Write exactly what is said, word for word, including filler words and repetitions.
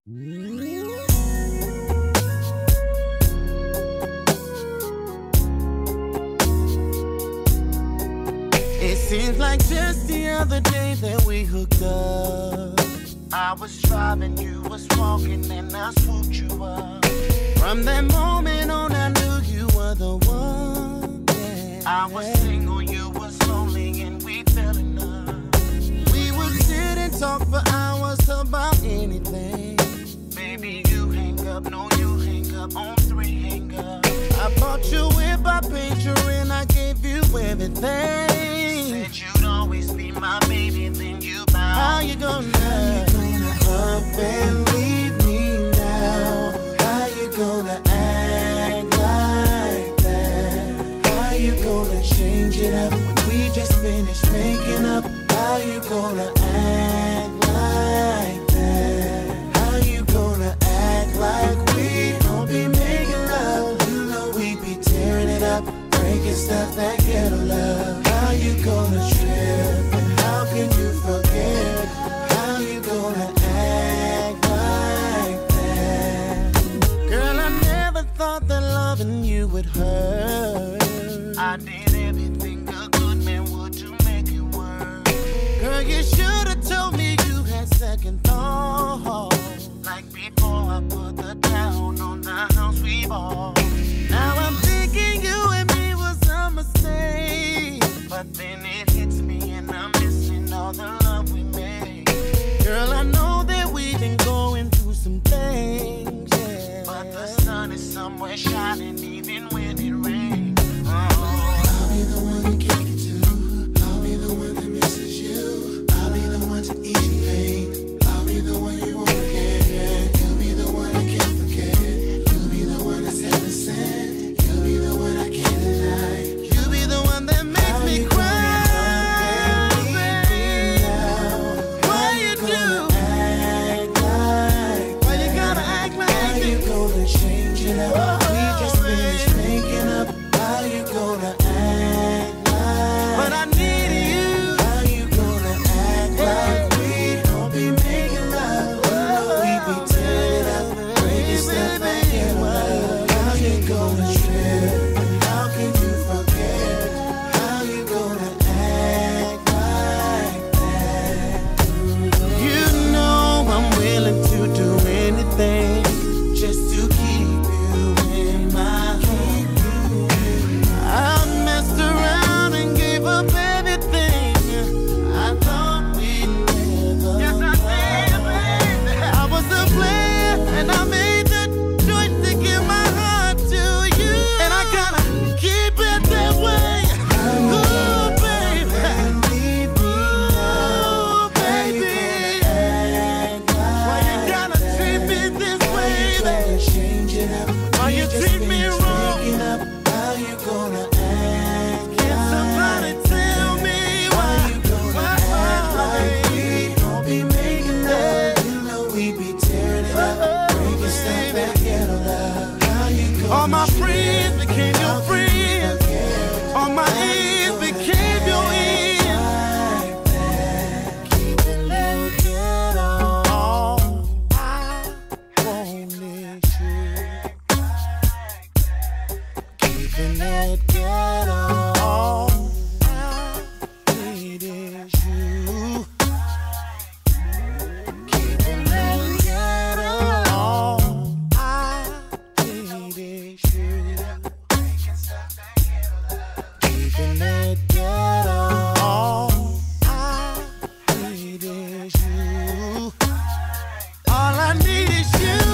It seems like just the other day that we hooked up. I was driving, you was walking, and I swooped you up. From that moment on, I knew you were the one. Yeah. I was single, you was lonely, and we fell in love. We would sit and talk for hours about anything. Baby, you hang up, no, you hang up, on three hang up. I bought you a whip, I paid you, and I gave you everything. Said you'd always be my baby, then you bowed. How you gonna, how you gonna up and leave me now? How you gonna act like that? How you gonna change it up when we just finished making up? How you gonna act like that? How you gonna act like we don't be making love? You know we be tearing it up, breaking stuff that ghetto love. How you gonna trip and how can you forget? How you gonna act like that? Girl, I never thought that loving you would hurt. I did everything a good man would to make it work. Girl, you should've told me you had second thoughts. Like before I put the down on the house we bought. Now I'm thinking you and me was a mistake. But then it hits me and I'm missing all the love we made. Girl, I know that we've been going through some things, yeah. But the sun is somewhere shining even when it rains. Oh. I'll be the one you kick it to. I'll be the one that misses you. I'll be the one to ease your pain. I'll be the one you won't forget. You'll be the one I can't forget. You'll be the one that's heaven sent. You'll be the one I can't deny. You'll be the one that makes me cry. All my friends became your friends. All my ends became your ends. Keeping it ghetto. All I want is you. Keeping it ghetto. All I need is you. Keeping it ghetto. All I need is you. Keeping it ghetto. All I need is you. All I need is you.